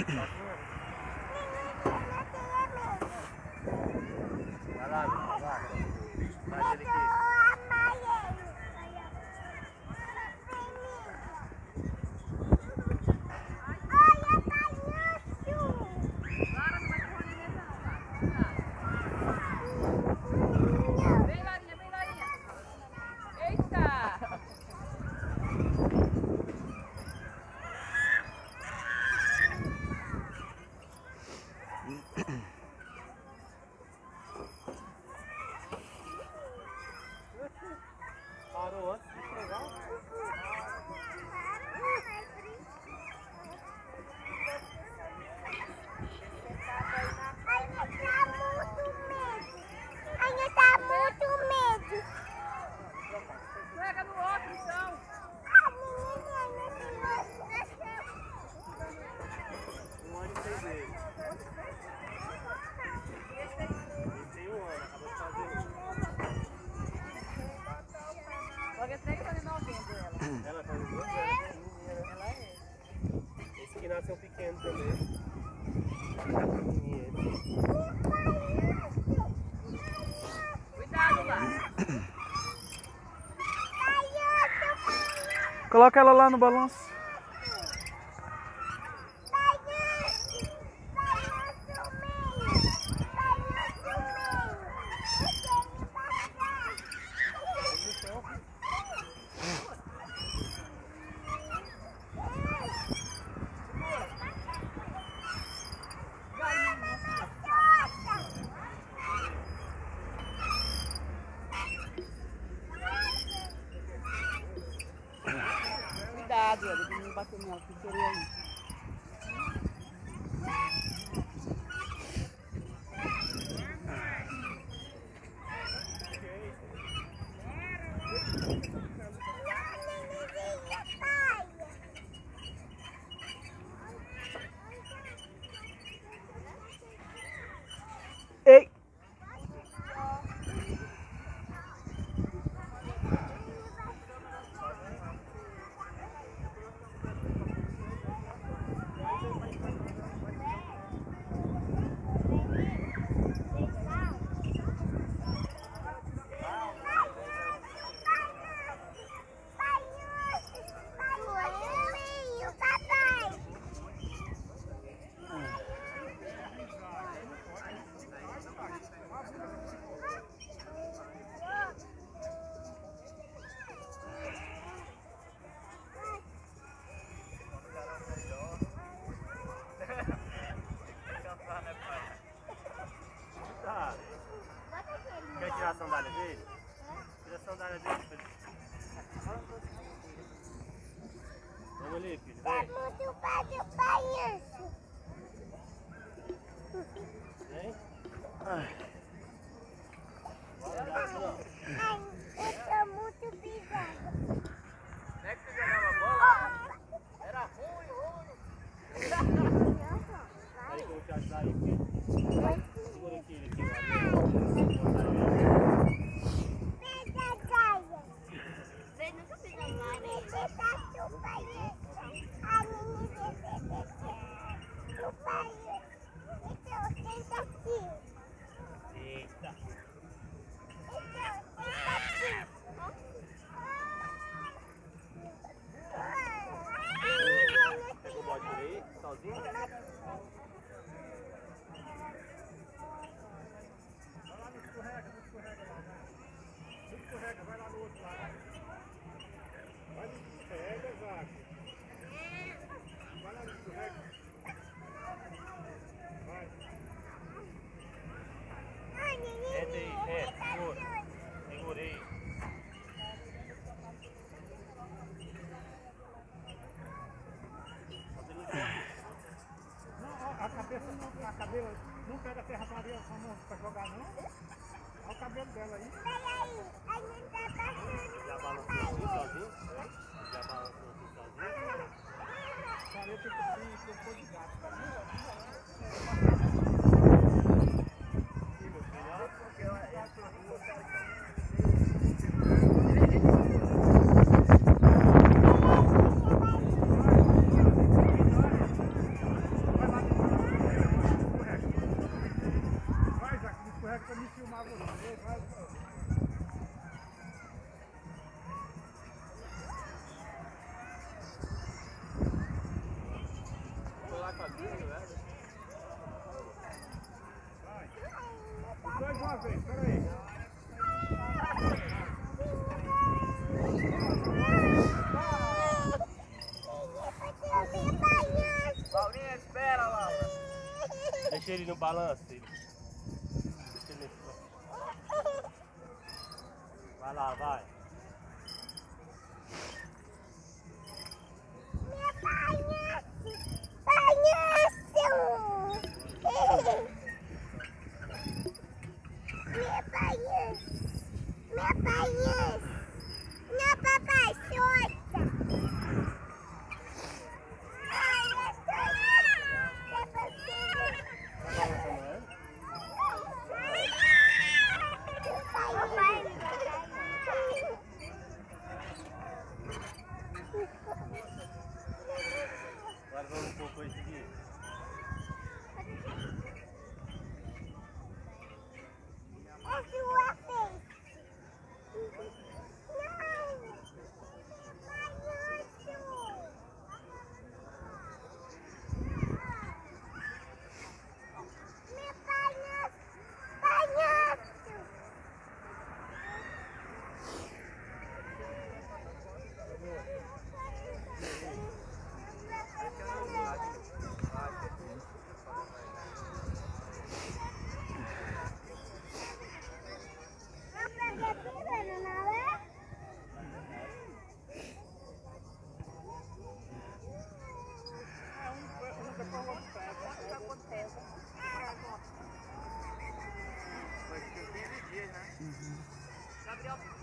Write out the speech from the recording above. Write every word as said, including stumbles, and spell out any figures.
Vai lá, vai lá. Faz ele aqui. Parou antes de pegar? Ainda tá muito medo. Pega no outro, então. Um ano e seis meses. Esse tem um ano, acabou de fazer um. Olha, três anos e novembro ela. Ela faz dois anos, ela é. Esse aqui nasceu pequeno também. Cuidado lá. Coloca ela lá no balanço. Cuidado, olha, ele não bateu nela, que queria aí. Ei! Tá. Quer tirar a sandália dele? Tira a sandália dele. Vamos ali, filho. Tá Vem. muito fácil pra isso. Vem. Ai. Bora lá, Bruno. Ai, eu tô muito pisada. Não é que você jogava bola? Era ruim, ruim. Aí que eu vou te ajudar aí, filho. Segura aqui, ele aqui. Vem, nunca fiz a Maria. Você tá chupa isso. A menina chupa isso. Então, senta aqui. Eita. Então, senta aqui. Pega o bode por aí, sozinho. Escorrega, vai lá no outro lado. Vai no escorrega, Zaco. Vai lá no escorrega. Vai. Entra aí, é, segura. Segurei. Não, a cabeça não, a cabelo não pega a terra para pra jogar não. Olha o cabelo dela aí. Peraí, a gente tá passando. Já balançou aqui sozinho? Já balançou aqui sozinho? Parei que eu fui cocô de gato. Sim, meu filho, olha porque ela é a sua rua. Vai lá. Deixa ele no balanço. Ele. Deixa ele nesse. Vai lá, vai. Meu palhaço! Palhaço! Meu palhaço! Meu palhaço! Meu papai, solta! Ai, eu tô... Papai, Agora vamos um pouco esse aqui. é sua vez. Não! Palhaço! Meu palhaço! Palhaço! Gabriel,